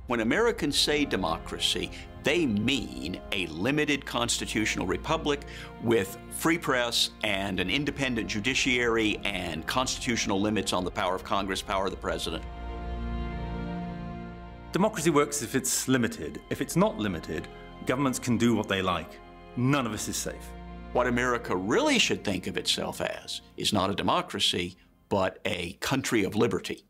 When Americans say democracy, they mean a limited constitutional republic with free press and an independent judiciary and constitutional limits on the power of Congress, power of the president. Democracy works if it's limited. If it's not limited, governments can do what they like. None of us is safe. What America really should think of itself as is not a democracy, but a country of liberty.